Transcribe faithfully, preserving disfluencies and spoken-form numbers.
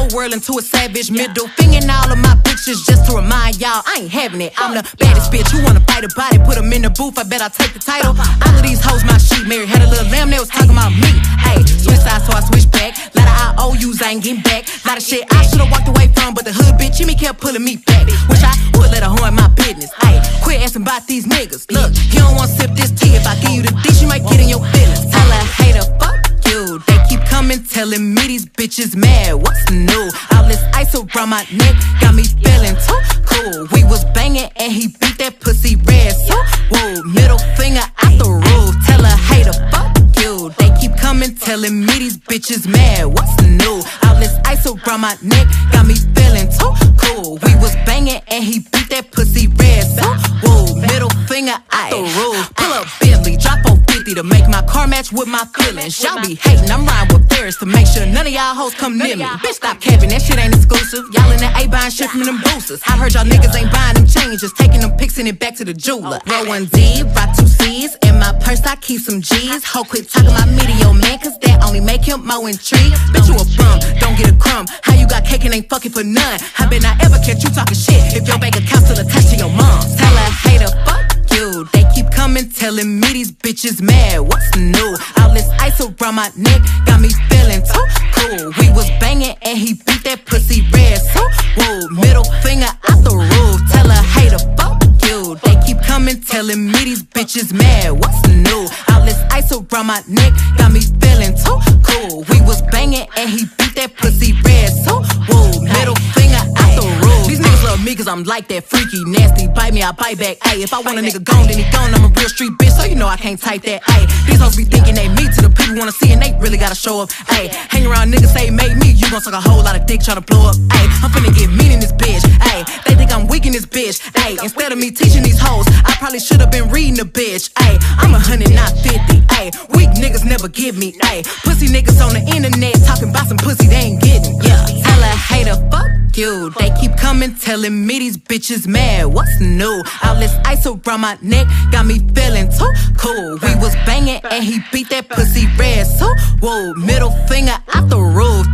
whole world into a savage. Middle finger in all of my pictures just to remind y'all I ain't having it. I'm the baddest bitch. Who wanna fight about it? Put them in the booth, I bet I'll take the title. All of these hoes my sheep. Mary had a little lamb, they was talking about me. Ayy, switch sides, so I switch back. Lot of I O Us, I ain't getting back. Lot of shit I should've walked away from, but the hood bitch Jimmy kept pulling me back. Wish I would let her horn my business. Ayy, quit asking about these niggas. Look, you don't wanna sip this tea. If I give you the dish, you might get in your feelings. Tell her, hater, fuck you. They keep coming, telling me these bitches mad. What's new? All this ice around my neck got me feeling too cool. We was banging and he beat that pussy red. So, whoa, middle finger out the roof. Tell her, hater, fuck you. They keep coming, telling me these bitches mad. What's new? All this ice around my neck got me feeling too cool. We was banging and he beat that pussy red. So, whoa, middle finger out the roof. Pull up Bentley, drop four fifty to make my car match with my feelings. Y'all be hating, I'm riding with Ferris to make sure none of y'all hoes come near me. Bitch, stop capping, that shit ain't exclusive. Y'all in the A buying shit from them boosters. I heard y'all niggas ain't buying them changes, taking them pics and it back to the jeweler. Roll one D, rock two C's, in my purse I keep some G's. Ho, quit talking my media man, cause that only make him more intrigued. Bitch, you a bum, don't get a crumb. How you got cake and ain't fucking for none? I bet not ever catch you talking shit if your bank account's still attached to your mom. Tell her, hater, fuck you. They keep coming, telling me these bitches mad. What's new? All this ice around my neck got me feeling too cool. We was banging and he beat that pussy red. So, whoa, middle finger out the roof. Tell her, hater, fuck you. They keep coming, telling me these bitches mad. What's new? All this ice around my neck got me feeling too cool. We was banging and he beat that pussy red. So, whoa, middle finger out the roof. These niggas love me cause I'm like that freaky, nasty. Bite me, I bite back. Ayy, if I want a nigga gone, then he gone. I'm a real street bitch, so you know I can't type that. Ayy, these hoes be thinking they me to the people wanna see and they really gotta show up. Ayy, hang around niggas say made me, you gon' suck a whole lot of dick tryna blow up. Ayy, I'm finna get mean in this bitch. Ayy, they think I'm weak in this bitch. Ayy, instead of me teaching these hoes, I probably should've been reading the bitch. Ayy, I'm a hundred, not fifty. Ayy, weak niggas never give me. Ayy, pussy niggas on the internet talking about some pussy they ain't getting. Yeah, tell a hater, fuck you. They keep coming, telling me these bitches mad. What's new? All this ice around my neck got me feeling too cool. We was banging and he beat that pussy red. So, whoa, middle finger out the roof.